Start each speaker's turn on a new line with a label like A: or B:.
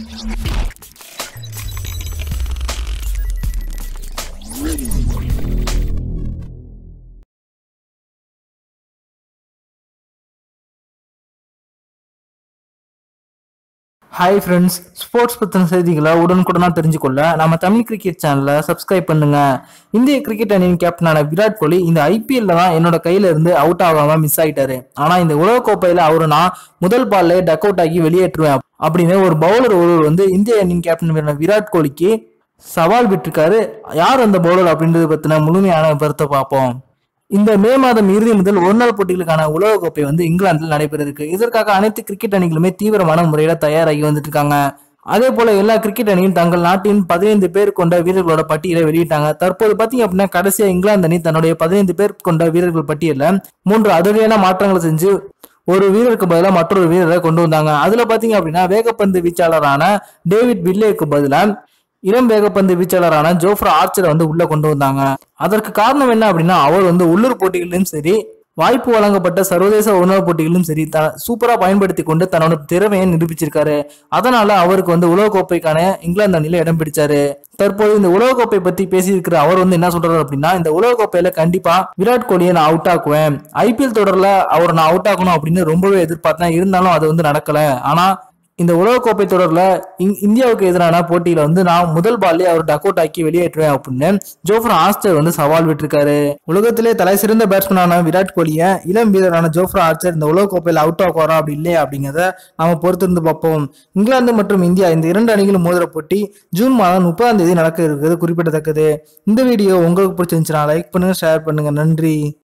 A: Hi friends, sports பற்றின செய்திகளை உடனுக்குடனா தெரிஞ்சுக்கொள்ள நம்ம தமிழ் கிரிக்கெட் சேனலை சப்ஸ்கிரைப் பண்ணுங்க. இந்திய கிரிக்கெட் அணியின் கேப்டனான விராட் கோலி இந்த ஐபிஎல்ல தான் என்னோட கையில இருந்து அவுட் ஆகாம மிஸ் ஆயிட்டாரு. ஆனா இந்த உலகக்கோப்பையில அவரு நான் முதல் பால்ல டக் அவுட் ஆகி வெளியேற்றுவேன் அப்படின்னு ஒரு பவுலர் ஒருவர் இந்திய அணியின் கேப்டன் விராட் கோலிக்கு சவால் விட்டுருக்காரு. யார் அந்த பவுலர் அப்படின்றது பத்தின முழுமையான விவரத்தை பார்ப்போம். இந்த மே மாதம் இறுதி முதல் ஒருநாள் போட்டிகளுக்கான உலகக்கோப்பை இங்கிலாந்தில் நடைபெற இருக்கு. இதற்காக அனைத்து கிரிக்கெட் அணிகளுமே தீவிரமான முறையில தயாராகி வந்துட்டு இருக்காங்க. அதே போல எல்லா கிரிக்கெட் அணியும் தங்கள் நாட்டின் 15 பேர் கொண்ட வீரர்களோட பட்டியலை வெளியிட்டாங்க. தற்போது பாத்தீங்க அப்படின்னா கடைசியா இங்கிலாந்து அணி தன்னுடைய 15 பேர் கொண்ட வீரர்கள் பட்டியல 3 அதிரடியான மாற்றங்களை செஞ்சு ஒரு வீரருக்கு பதிலாக மற்றொரு வீரரை கொண்டு வந்தாங்க. அதுல பாத்தீங்க அப்படின்னா வேகப்பந்து வீச்சாளரான டேவிட் வில்லியருக்கு பதிலாக இளம் வேகப்பந்து வீச்சாளரான ஜோஃப்ரா ஆர்ச்சரை உள்ள கொண்டு வந்தாங்க. அதற்கு காரணம் என்ன அப்படின்னா அவர் உள்ளூர் போட்டிகளிலும் சரி, வாய்ப்பு வழங்கப்பட்ட சர்வதேச ஒருநாள் போட்டிகளிலும் சரி சூப்பரா பயன்படுத்தி கொண்டு தன்னோட திறமையை நிரூபிச்சிருக்காரு. அதனால அவருக்கு உலகக்கோப்பைக்கான இங்கிலாந்து அணியில இடம் பிடிச்சாரு. தற்போது இந்த உலகக்கோப்பை பத்தி பேசியிருக்கிற அவர் என்ன சொல்றாரு அப்படின்னா, இந்த உலகக்கோப்பையில கண்டிப்பா விராட் கோலியை நான் அவுட் ஆக்குவேன். ஐபிஎல் தொடர்ல அவர் நான் அவுட் ஆகணும் அப்படின்னு ரொம்பவே எதிர்பார்த்தேன். இருந்தாலும் அது நடக்கல. ஆனா இந்த உலகக்கோப்பை தொடர்ல இந்தியாவுக்கு எதிரான போட்டியில நான் முதல் பால்லே அவர் டக் அவுட் ஆக்கி வெளியேற்றுவேன் அப்படின்னு ஜோஃப்ரா ஆர்ச்சர் சவால் விட்டுருக்காரு. உலகத்திலே தலை சிறந்த பேட்ஸ்மேனான விராட் கோலியை இளம் வீரரான ஜோஃப்ரா ஆர்ச்சர் இந்த உலகக்கோப்பையில அவுட் ஆக்குவாரா அப்படி இல்லையா அப்படிங்கிறத நாம பொறுத்திருந்து பார்ப்போம். இங்கிலாந்து மற்றும் இந்தியா இந்த 2 அணிகளும் மோதிர போட்டி ஜூன் மாதம் 30ஆம் தேதி நடக்க இருக்கிறது குறிப்பிடத்தக்கது. இந்த வீடியோ உங்களுக்கு பிடிச்சிருந்துச்சுன்னா லைக் பண்ணுங்க, ஷேர் பண்ணுங்க. நன்றி.